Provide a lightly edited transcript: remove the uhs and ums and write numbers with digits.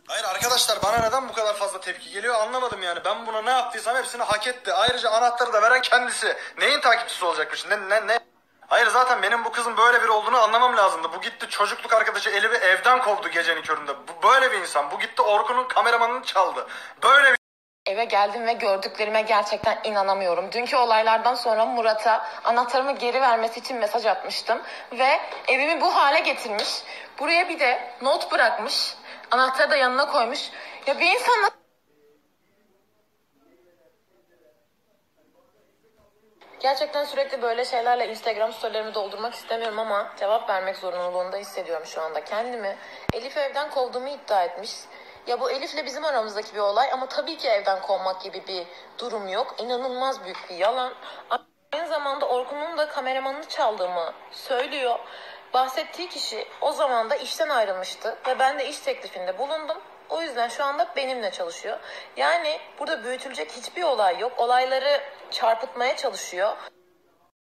Hayır arkadaşlar, bana neden bu kadar fazla tepki geliyor anlamadım yani. Ben buna ne yaptıysam hepsini hak etti. Ayrıca anahtarı da veren kendisi. Neyin takipçisi olacakmış? Ne? Hayır, zaten benim bu kızın böyle biri olduğunu anlamam lazımdı. Bu gitti çocukluk arkadaşı Elif'i evden kovdu gecenin köründe. Bu böyle bir insan. Bu gitti Orkun'un kameramanını çaldı. Böyle bir... Eve geldim ve gördüklerime gerçekten inanamıyorum. Dünkü olaylardan sonra Murat'a anahtarımı geri vermesi için mesaj atmıştım. Ve evimi bu hale getirmiş. Buraya bir de not bırakmış. Anahtarı da yanına koymuş. Ya bir insan Gerçekten sürekli böyle şeylerle Instagram storylerimi doldurmak istemiyorum ama cevap vermek zorunluluğunda hissediyorum şu anda kendimi. Elif evden kovduğumu iddia etmiş. Ya bu Elif'le bizim aramızdaki bir olay ama tabii ki evden kovmak gibi bir durum yok. İnanılmaz büyük bir yalan. Aynı zamanda Orkun'un da kameramanını çaldığımı söylüyor. Bahsettiği kişi o zaman da işten ayrılmıştı ve ben de iş teklifinde bulundum. O yüzden şu anda benimle çalışıyor. Yani burada büyütülecek hiçbir olay yok. Olayları çarpıtmaya çalışıyor.